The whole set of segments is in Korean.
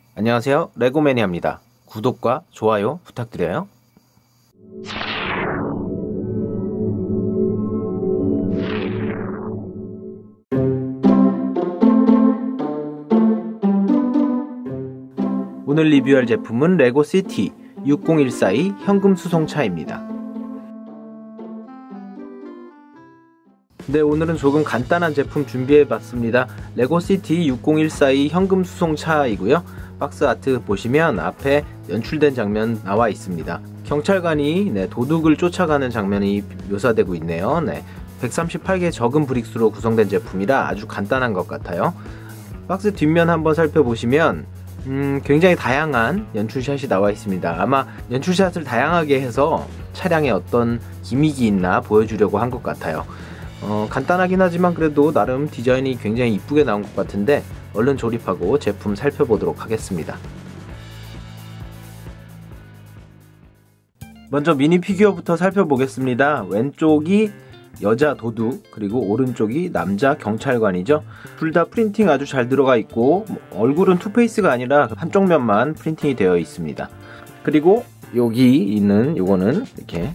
안녕하세요, 레고매니아입니다. 구독과 좋아요 부탁드려요. 오늘 리뷰할 제품은 레고시티 60142 현금 수송차입니다. 네, 오늘은 조금 간단한 제품 준비해봤습니다. 레고시티 60142 현금 수송차이고요. 박스 아트 보시면 앞에 연출된 장면 나와 있습니다. 경찰관이 도둑을 쫓아가는 장면이 묘사되고 있네요. 138개 적은 브릭스로 구성된 제품이라 아주 간단한 것 같아요. 박스 뒷면 한번 살펴보시면 굉장히 다양한 연출샷이 나와 있습니다. 아마 연출샷을 다양하게 해서 차량에 어떤 기믹이 있나 보여주려고 한 것 같아요. 간단하긴 하지만 그래도 나름 디자인이 굉장히 이쁘게 나온 것 같은데 얼른 조립하고 제품 살펴보도록 하겠습니다. 먼저 미니 피규어부터 살펴보겠습니다. 왼쪽이 여자 도둑, 그리고 오른쪽이 남자 경찰관이죠. 둘 다 프린팅 아주 잘 들어가 있고 얼굴은 투페이스가 아니라 한쪽 면만 프린팅이 되어 있습니다. 그리고 여기 있는 요거는 이렇게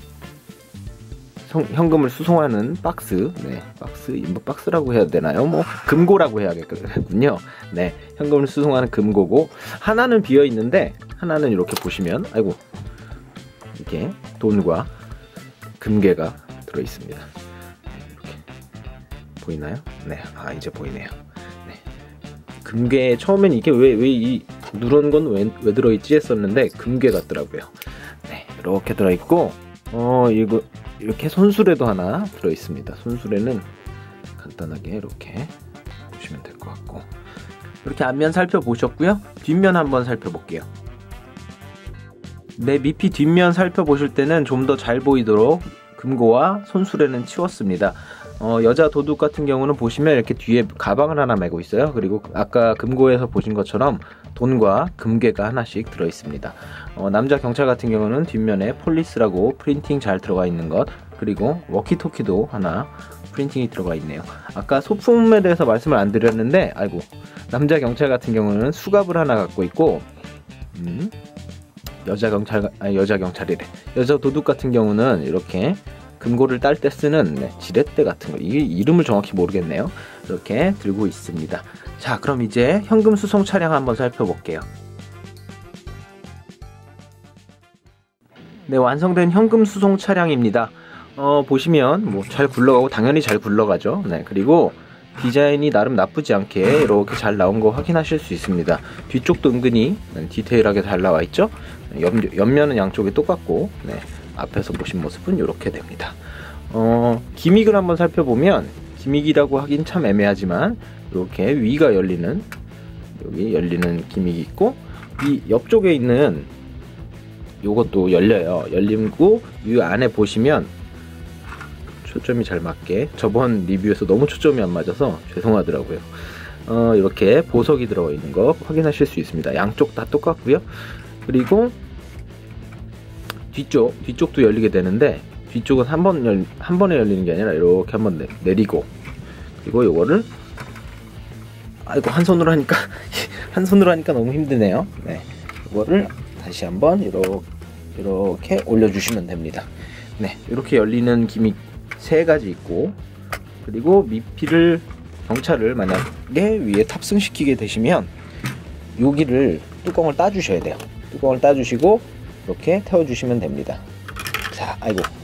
현금을 수송하는 박스, 박스라고 해야 되나요? 금고라고 해야겠군요. 현금을 수송하는 금고고, 하나는 비어 있는데 하나는 이렇게 보시면 이렇게 돈과 금괴가 들어 있습니다. 이렇게 보이나요? 이제 보이네요. 금괴 처음엔 이게 왜 이 누런 건 왜 들어있지 했었는데 금괴 같더라고요. 이렇게 들어있고, 이거 이렇게 손수레도 하나 들어있습니다. 손수레는 간단하게 이렇게 보시면 될 것 같고, 이렇게 앞면 살펴보셨고요. 뒷면 한번 살펴볼게요. 미피 뒷면 살펴보실 때는 좀 더 잘 보이도록 금고와 손수레는 치웠습니다. 여자 도둑 같은 경우는 보시면 이렇게 뒤에 가방을 하나 메고 있어요. 그리고 아까 금고에서 보신 것처럼 돈과 금괴가 하나씩 들어 있습니다. 남자 경찰 같은 경우는 뒷면에 폴리스라고 프린팅 잘 들어가 있는 것, 그리고 워키토키도 하나 프린팅이 들어가 있네요. 아까 소품에 대해서 말씀을 안 드렸는데 남자 경찰 같은 경우는 수갑을 하나 갖고 있고, 여자 도둑 같은 경우는 이렇게 금고를 딸 때 쓰는 지렛대 같은 거, 이게 이름을 정확히 모르겠네요. 이렇게 들고 있습니다. 자, 그럼 이제 현금 수송 차량 한번 살펴볼게요. 완성된 현금 수송 차량입니다. 보시면 잘 굴러가고, 당연히 잘 굴러가죠. 그리고 디자인이 나름 나쁘지 않게 이렇게 잘 나온 거 확인하실 수 있습니다. 뒤쪽도 은근히 디테일하게 잘 나와 있죠. 옆면은 양쪽이 똑같고, 앞에서 보신 모습은 이렇게 됩니다. 기믹을 한번 살펴보면, 기믹이라고 하긴 참 애매하지만 이렇게 위가 열리는, 여기 열리는 기믹이 있고, 이 옆쪽에 있는 요것도 열려요. 열리고 이 안에 보시면 초점이 잘 맞게, 저번 리뷰에서 너무 초점이 안 맞아서 죄송하더라고요. 이렇게 보석이 들어가 있는 거 확인하실 수 있습니다. 양쪽 다 똑같고요. 그리고 뒤쪽도 열리게 되는데, 뒤쪽은 한 번에 열리는 게 아니라 이렇게 한번 내리고, 그리고 요거를 한 손으로 하니까 너무 힘드네요. 이거를 다시 한번 이렇게 올려주시면 됩니다. 이렇게 열리는 기믹 3가지 있고, 그리고 미피를, 경찰을 만약에 위에 탑승시키게 되시면 여기를 뚜껑을 따주셔야 돼요. 뚜껑을 따주시고 이렇게 태워주시면 됩니다. 자,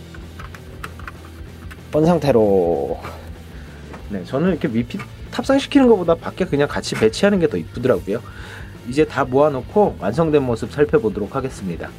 본 상태로. 저는 이렇게 미피 탑승시키는 것보다 밖에 그냥 같이 배치하는 게 더 이쁘더라고요. 이제 다 모아놓고 완성된 모습 살펴보도록 하겠습니다.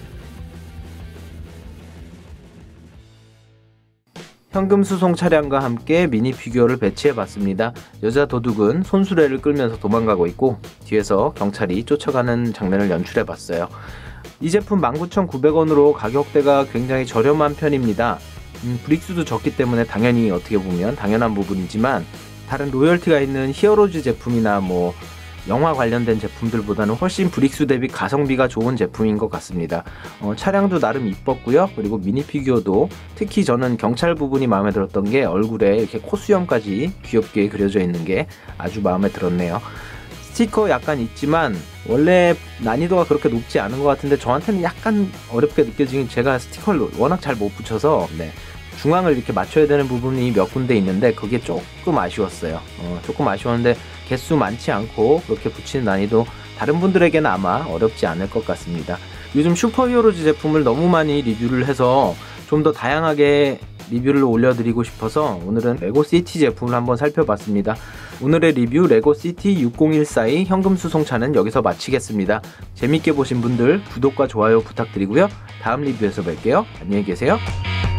현금 수송 차량과 함께 미니 피규어를 배치해봤습니다. 여자 도둑은 손수레를 끌면서 도망가고 있고, 뒤에서 경찰이 쫓아가는 장면을 연출해봤어요. 이 제품 19,900원으로 가격대가 굉장히 저렴한 편입니다. 브릭수도 적기 때문에 당연히 어떻게 보면 당연한 부분이지만, 다른 로열티가 있는 히어로즈 제품이나 영화 관련된 제품들보다는 훨씬 브릭수 대비 가성비가 좋은 제품인 것 같습니다. 차량도 나름 이뻤고요. 그리고 미니 피규어도, 특히 저는 경찰 부분이 마음에 들었던 게 얼굴에 이렇게 코 수염까지 귀엽게 그려져 있는 게 아주 마음에 들었네요. 스티커 약간 있지만 원래 난이도가 그렇게 높지 않은 것 같은데 저한테는 약간 어렵게 느껴지긴, 제가 스티커를 워낙 잘 못 붙여서 중앙을 이렇게 맞춰야 되는 부분이 몇 군데 있는데 그게 조금 아쉬웠어요. 조금 아쉬웠는데 개수 많지 않고 그렇게 붙이는 난이도 다른 분들에게는 아마 어렵지 않을 것 같습니다. 요즘 슈퍼히어로즈 제품을 너무 많이 리뷰를 해서 좀 더 다양하게 리뷰를 올려드리고 싶어서 오늘은 레고시티 제품을 한번 살펴봤습니다. 오늘의 리뷰 레고시티 6014의 현금수송차는 여기서 마치겠습니다. 재밌게 보신 분들 구독과 좋아요 부탁드리고요. 다음 리뷰에서 뵐게요. 안녕히 계세요.